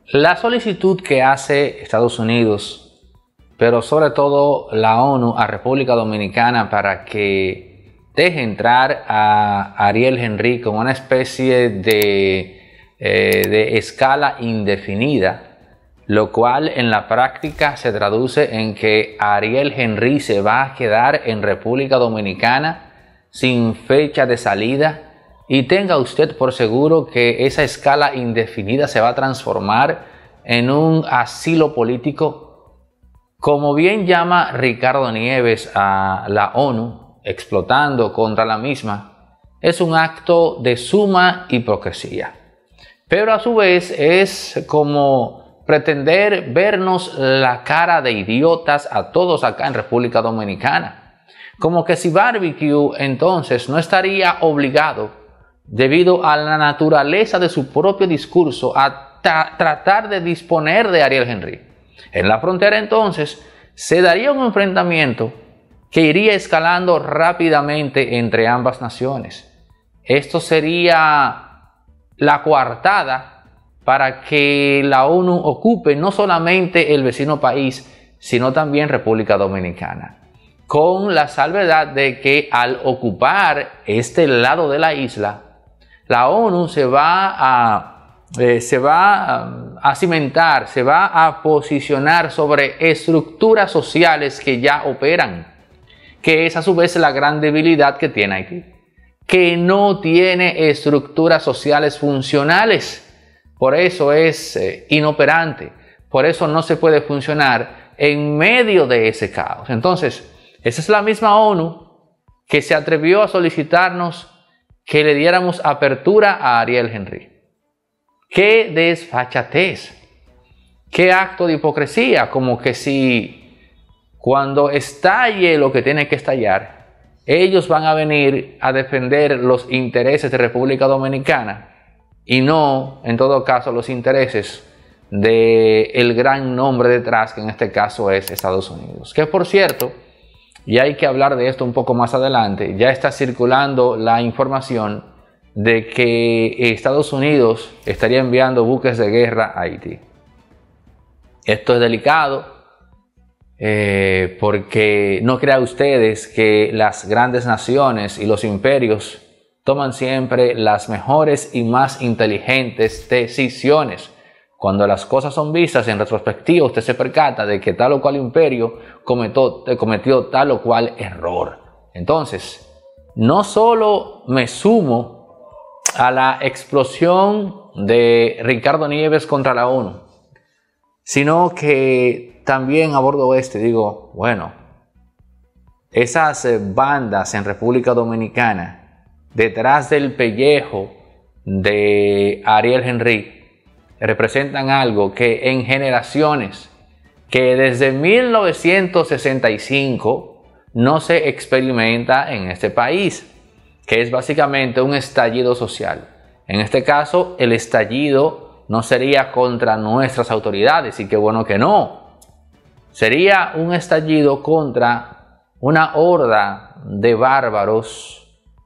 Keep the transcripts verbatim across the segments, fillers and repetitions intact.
La solicitud que hace Estados Unidos, pero sobre todo la ONU a República Dominicana para que deje entrar a Ariel Henry como una especie de, eh, de escala indefinida, lo cual en la práctica se traduce en que Ariel Henry se va a quedar en República Dominicana sin fecha de salida. Y tenga usted por seguro que esa escala indefinida se va a transformar en un asilo político. Como bien llama Ricardo Nieves a la ONU, explotando contra la misma, es un acto de suma hipocresía. Pero a su vez es como pretender vernos la cara de idiotas a todos acá en República Dominicana. Como que si Barbecue entonces no estaría obligado, debido a la naturaleza de su propio discurso, a tratar de disponer de Ariel Henry. En la frontera entonces se daría un enfrentamiento que iría escalando rápidamente entre ambas naciones. Esto sería la coartada para que la ONU ocupe no solamente el vecino país, sino también República Dominicana, con la salvedad de que al ocupar este lado de la isla, la ONU se va a, eh, se va a, a cimentar, se va a posicionar sobre estructuras sociales que ya operan, que es a su vez la gran debilidad que tiene Haití, que no tiene estructuras sociales funcionales, por eso es eh, inoperante, por eso no se puede funcionar en medio de ese caos. Entonces, esa es la misma ONU que se atrevió a solicitarnos que le diéramos apertura a Ariel Henry. ¡Qué desfachatez! ¡Qué acto de hipocresía! Como que si cuando estalle lo que tiene que estallar, ellos van a venir a defender los intereses de República Dominicana y no, en todo caso, los intereses del gran nombre detrás, que en este caso es Estados Unidos. Que por cierto, y hay que hablar de esto un poco más adelante, ya está circulando la información de que Estados Unidos estaría enviando buques de guerra a Haití. Esto es delicado eh, porque no crean ustedes que las grandes naciones y los imperios toman siempre las mejores y más inteligentes decisiones. Cuando las cosas son vistas en retrospectiva, usted se percata de que tal o cual imperio cometió, cometió tal o cual error. Entonces, no solo me sumo a la explosión de Ricardo Nieves contra la ONU, sino que también abordo este, digo, bueno, esas bandas en República Dominicana, detrás del pellejo de Ariel Henry, representan algo que en generaciones, que desde mil novecientos sesenta y cinco no se experimenta en este país, que es básicamente un estallido social. En este caso, el estallido no sería contra nuestras autoridades, y qué bueno que no. Sería un estallido contra una horda de bárbaros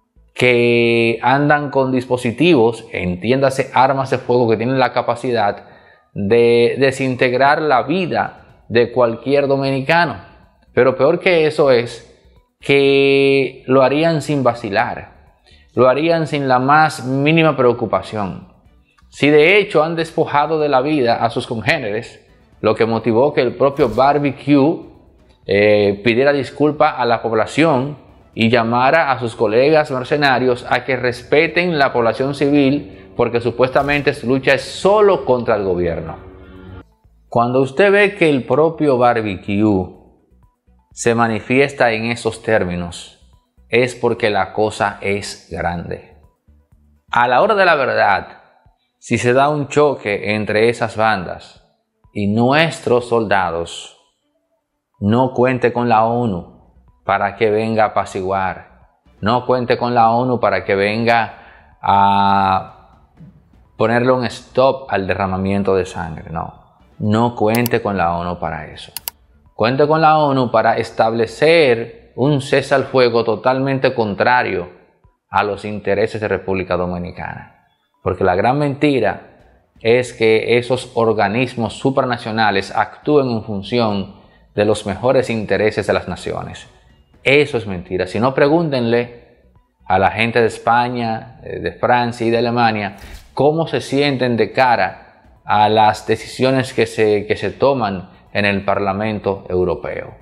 que andan con dispositivos, entiéndase armas de fuego, que tienen la capacidad de desintegrar la vida de cualquier dominicano. Pero peor que eso es que lo harían sin vacilar, lo harían sin la más mínima preocupación. Si de hecho han despojado de la vida a sus congéneres, lo que motivó que el propio Barbecue eh, pidiera disculpas a la población y llamara a sus colegas mercenarios a que respeten la población civil, porque supuestamente su lucha es solo contra el gobierno. Cuando usted ve que el propio Barbecue se manifiesta en esos términos, es porque la cosa es grande. A la hora de la verdad, si se da un choque entre esas bandas y nuestros soldados, no cuente con la ONU para que venga a apaciguar. No cuente con la ONU para que venga a ponerle un stop al derramamiento de sangre. No, no cuente con la ONU para eso. Cuente con la ONU para establecer un cese al fuego totalmente contrario a los intereses de República Dominicana. Porque la gran mentira es que esos organismos supranacionales actúen en función de los mejores intereses de las naciones. Eso es mentira. Si no, pregúntenle a la gente de España, de Francia y de Alemania cómo se sienten de cara a las decisiones que se, que se toman en el Parlamento Europeo.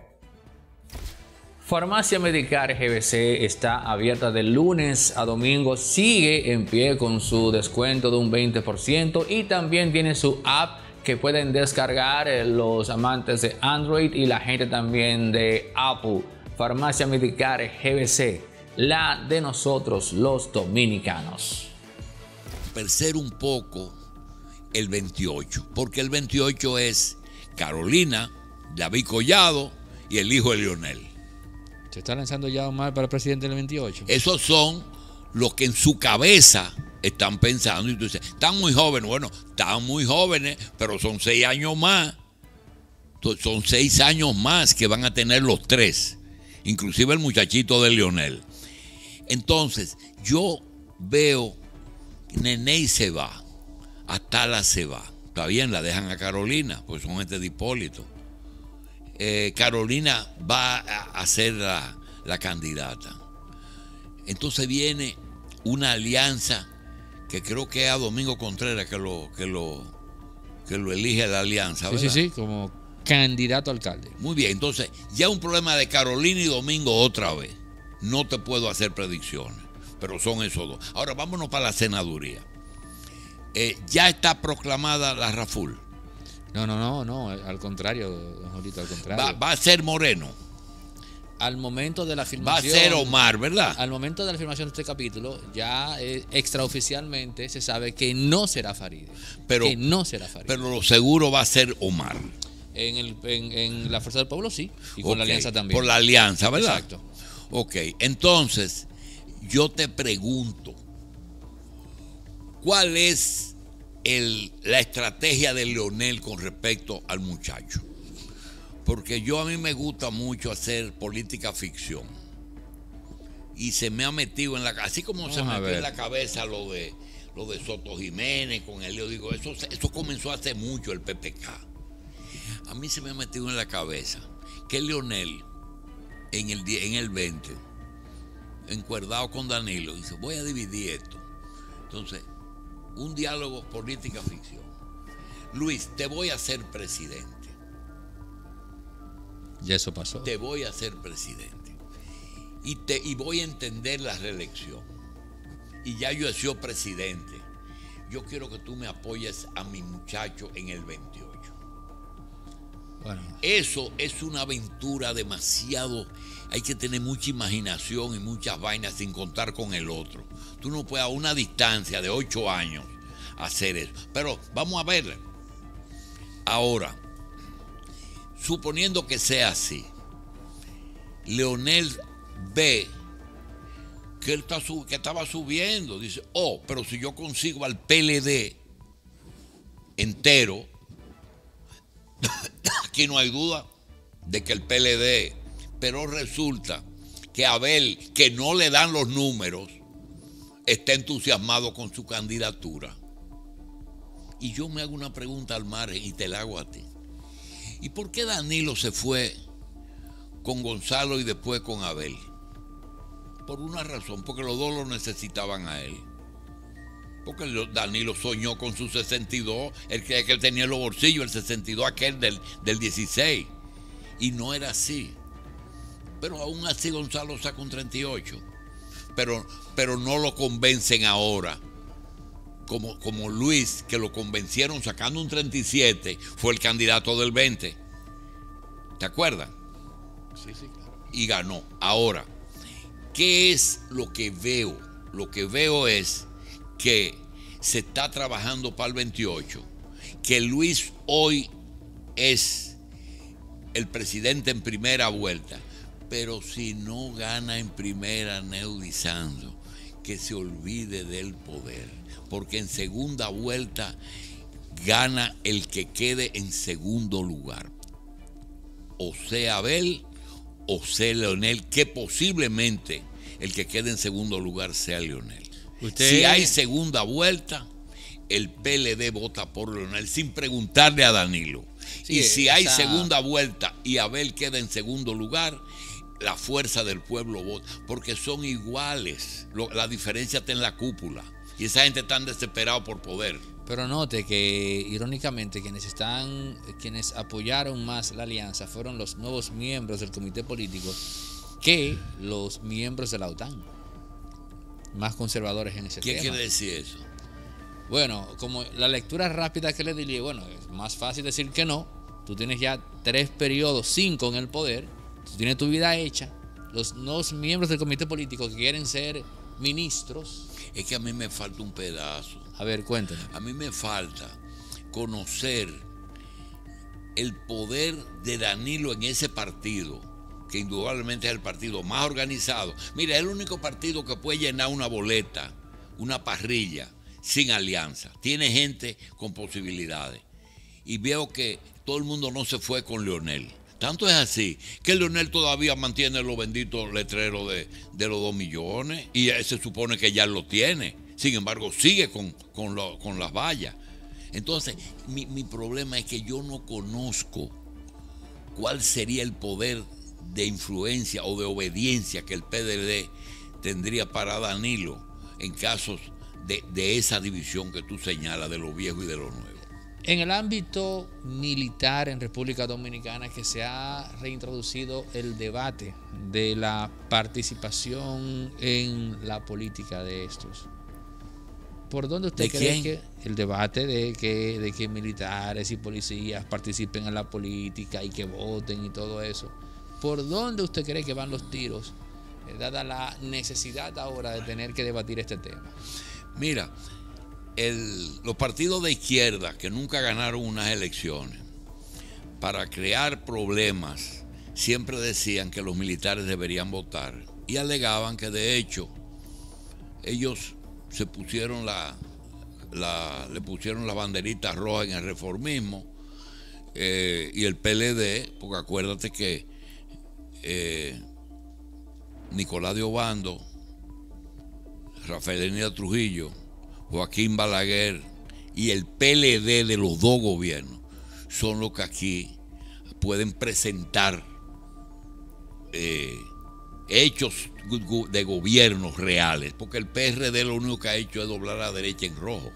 Farmacia Medicar G B C está abierta de lunes a domingo, sigue en pie con su descuento de un veinte por ciento y también tiene su app que pueden descargar los amantes de Android y la gente también de Apple. Farmacia Medicar G B C, la de nosotros los dominicanos. Tercer un poco el veintiocho, porque el veintiocho es Carolina, David Collado y el hijo de Leonel. ¿Se está lanzando ya Omar para presidente del veintiocho? Esos son los que en su cabeza están pensando. Y tú dices, están muy jóvenes. Bueno, están muy jóvenes, pero son seis años más. Son seis años más que van a tener los tres. Inclusive el muchachito de Leonel. Entonces, yo veo, Neney se va, Atala se va. Está bien, la dejan a Carolina, pues son gente de Hipólito. Eh, Carolina va a, a ser la, la candidata. Entonces viene una alianza que creo que es a Domingo Contreras que lo, que lo, que lo elige la alianza, ¿verdad? Sí, sí, sí, como candidato a alcalde. Muy bien, entonces ya un problema de Carolina y Domingo otra vez. No te puedo hacer predicciones, pero son esos dos. Ahora vámonos para la senaduría. Eh, ya está proclamada la Raful. No, no, no, no, al contrario, don Jorito, al contrario. Va, va a ser Moreno. Al momento de la filmación. Va a ser Omar, ¿verdad? Al momento de la filmación de este capítulo, ya eh, extraoficialmente se sabe que no será Farideh. Pero, que no será Farideh. Pero lo seguro va a ser Omar. En, el, en, en la Fuerza del Pueblo sí, y con okay. la alianza también. Por la alianza, ¿verdad? Exacto. Ok, entonces, yo te pregunto, ¿cuál es el, la estrategia de Leonel con respecto al muchacho? Porque yo a mí me gusta mucho hacer política ficción. Y se me ha metido en la cabeza, así como Vamos se me metió en la cabeza lo de, lo de Soto Jiménez con él. Yo digo, eso, eso comenzó hace mucho, el P P K. A mí se me ha metido en la cabeza que Leonel, en el, en el veinte, encuerdado con Danilo, dice, voy a dividir esto. Entonces, un diálogo política ficción. Luis, te voy a hacer presidente. Ya eso pasó. Te voy a hacer presidente. Y, te, y voy a entender la reelección. Y ya yo he sido presidente. Yo quiero que tú me apoyes a mi muchacho en el veintiocho. Bueno. Eso es una aventura demasiado. Hay que tener mucha imaginación y muchas vainas sin contar con el otro. Tú no puedes a una distancia de ocho años hacer eso. Pero vamos a ver. Ahora, suponiendo que sea así, Leonel ve que él está sub, que estaba subiendo. Dice, oh, pero si yo consigo al P L D entero, aquí no hay duda de que el P L D, pero resulta que Abel, que no le dan los números, está entusiasmado con su candidatura. Y yo me hago una pregunta al margen y te la hago a ti. ¿Y por qué Danilo se fue con Gonzalo y después con Abel? Por una razón, porque los dos lo necesitaban a él. Porque Danilo soñó con su sesenta y dos, él creía que él tenía en los bolsillos el sesenta y dos aquel del, del dieciséis. Y no era así. Pero aún así Gonzalo saca un treinta y ocho. Pero, pero no lo convencen ahora. Como, como Luis, que lo convencieron sacando un treinta y siete, fue el candidato del veinte. ¿Te acuerdas? Sí, sí, claro. Y ganó. Ahora, ¿qué es lo que veo? Lo que veo es que se está trabajando para el veintiocho, que Luis hoy es el presidente en primera vuelta, pero si no gana en primera neudizando, que se olvide del poder, porque en segunda vuelta gana el que quede en segundo lugar, o sea Abel o sea Leonel, que posiblemente el que quede en segundo lugar sea Leonel. ¿Usted? Si hay segunda vuelta, el P L D vota por Leonel sin preguntarle a Danilo. Sí, y si hay esa... segunda vuelta y Abel queda en segundo lugar, la fuerza del pueblo vota, porque son iguales. Lo, la diferencia está en la cúpula. Y esa gente está desesperada por poder. Pero note que, irónicamente, quienes están, quienes apoyaron más la alianza fueron los nuevos miembros del comité político que los miembros de la OTAN. Más conservadores en ese ¿Qué tema. ¿Qué quiere decir eso? Bueno, como la lectura rápida que le diría, bueno, es más fácil decir que no. Tú tienes ya tres periodos, cinco en el poder. Tú tienes tu vida hecha. Los nuevos miembros del comité político que quieren ser ministros. Es que a mí me falta un pedazo. A ver, cuéntame. A mí me falta conocer el poder de Danilo en ese partido, que indudablemente es el partido más organizado. Mira, es el único partido que puede llenar una boleta, una parrilla, sin alianza. Tiene gente con posibilidades. Y veo que todo el mundo no se fue con Leonel. Tanto es así que Leonel todavía mantiene los benditos letreros de, de los dos millones y se supone que ya lo tiene. Sin embargo, sigue con, con, lo, con las vallas. Entonces, mi, mi problema es que yo no conozco cuál sería el poder de influencia o de obediencia que el P D D tendría para Danilo en casos de, de esa división que tú señalas de lo viejo y de lo nuevo. En el ámbito militar en República Dominicana, que se ha reintroducido el debate de la participación en la política de estos. ¿Por dónde usted cree que el debate de que, de que militares y policías participen en la política y que voten y todo eso? ¿Por dónde usted cree que van los tiros, eh, dada la necesidad ahora de tener que debatir este tema? Mira, el, los partidos de izquierda que nunca ganaron unas elecciones, para crear problemas, siempre decían que los militares deberían votar y alegaban que de hecho ellos se pusieron la, la le pusieron la banderita roja en el reformismo eh, y el P L D, porque acuérdate que eh, Nicolás de Obando, Rafael Lenídas Trujillo, Joaquín Balaguer y el P L D de los dos gobiernos son los que aquí pueden presentar eh, hechos de gobiernos reales, porque el P R D lo único que ha hecho es doblar a la derecha en rojo.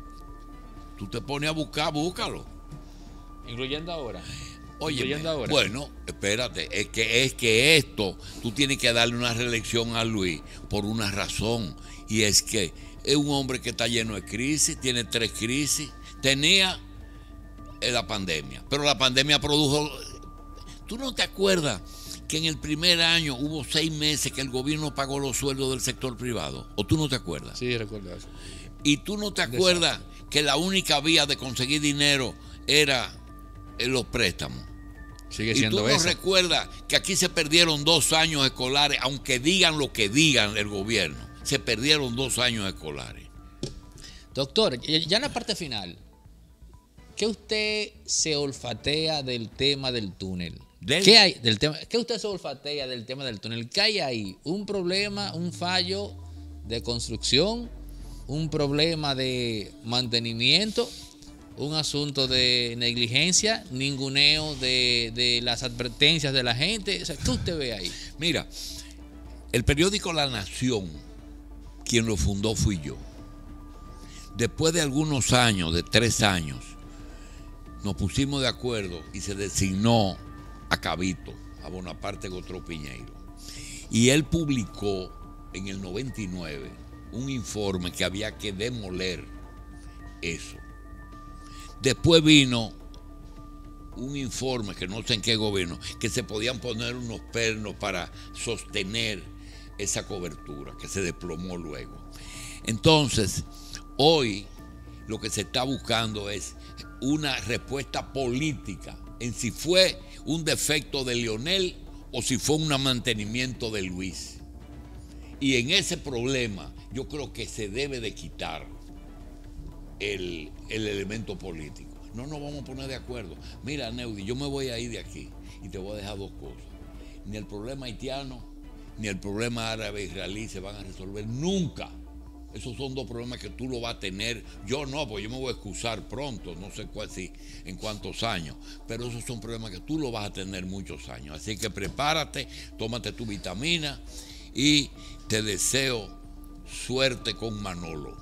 Tú te pones a buscar, búscalo. Incluyendo ahora. Oye, bueno, espérate, es que, es que esto, tú tienes que darle una reelección a Luis por una razón, y es que es un hombre que está lleno de crisis, tiene tres crisis, tenía la pandemia, pero la pandemia produjo, ¿tú no te acuerdas que en el primer año hubo seis meses que el gobierno pagó los sueldos del sector privado? ¿O tú no te acuerdas? Sí, recuerdo eso. ¿Y tú no te acuerdas que la única vía de conseguir dinero era los préstamos? Sigue siendo ¿Y tú no esa. recuerdas que aquí se perdieron dos años escolares, aunque digan lo que digan el gobierno? Se perdieron dos años escolares. Doctor, ya en la parte final, ¿qué usted se olfatea del tema del túnel? ¿Del? ¿Qué hay del tema? ¿Qué usted se olfatea del tema del túnel? ¿Qué hay ahí? ¿Un problema, un fallo de construcción? ¿Un problema de mantenimiento? ¿Un asunto de negligencia? ¿Ninguneo de, de las advertencias de la gente? O sea, ¿qué usted ve ahí? Mira, el periódico La Nación, quien lo fundó fui yo. Después de algunos años, de tres años, nos pusimos de acuerdo y se designó a Cabito, a Bonaparte Gotro Piñeiro. Y él publicó en el noventa y nueve un informe que había que demoler eso. Después vino un informe, que no sé en qué gobierno, que se podían poner unos pernos para sostener esa cobertura, que se desplomó luego. Entonces, hoy lo que se está buscando es una respuesta política en si fue un defecto de Leonel o si fue un mantenimiento de Luis. Y en ese problema yo creo que se debe de quitar el, el elemento político. No nos vamos a poner de acuerdo. Mira, Neudi, yo me voy a ir de aquí y te voy a dejar dos cosas. Ni el problema haitiano ni el problema árabe-israelí se van a resolver nunca Esos son dos problemas que tú lo vas a tener. Yo no, pues yo me voy a excusar pronto, no sé cuál, sí, en cuántos años. Pero esos son problemas que tú lo vas a tener muchos años. Así que prepárate, tómate tu vitamina y te deseo suerte con Manolo.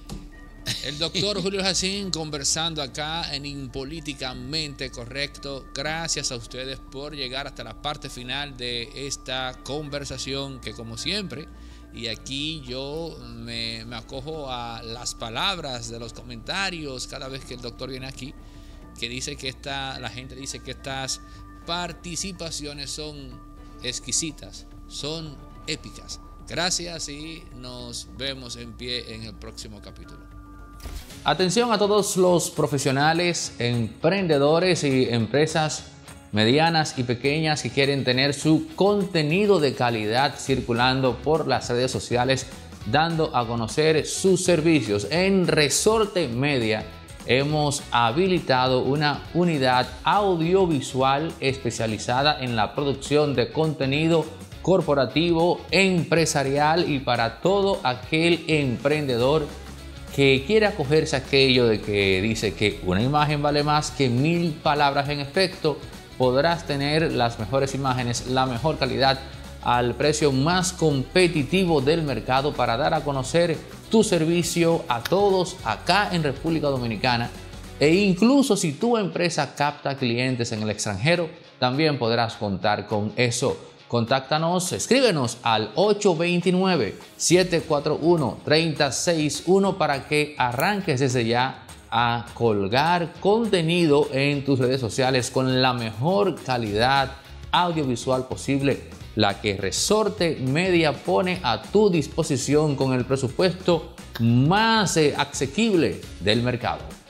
El doctor Julio Jacín conversando acá en Impolíticamente Correcto. Gracias a ustedes por llegar hasta la parte final de esta conversación que, como siempre, y aquí yo me, me acojo a las palabras de los comentarios cada vez que el doctor viene aquí, que dice que esta, la gente dice que estas participaciones son exquisitas, son épicas. Gracias y nos vemos en pie en el próximo capítulo. Atención a todos los profesionales, emprendedores y empresas medianas y pequeñas que quieren tener su contenido de calidad circulando por las redes sociales, dando a conocer sus servicios. En Resorte Media hemos habilitado una unidad audiovisual especializada en la producción de contenido corporativo, empresarial y para todo aquel emprendedor que quiere acogerse a aquello de que dice que una imagen vale más que mil palabras. En efecto, podrás tener las mejores imágenes, la mejor calidad, al precio más competitivo del mercado para dar a conocer tu servicio a todos acá en República Dominicana. E incluso si tu empresa capta clientes en el extranjero, también podrás contar con eso. Contáctanos, escríbenos al ocho dos nueve, siete cuatro uno, tres cero seis uno para que arranques desde ya a colgar contenido en tus redes sociales con la mejor calidad audiovisual posible, la que Resorte Media pone a tu disposición con el presupuesto más eh, asequible del mercado.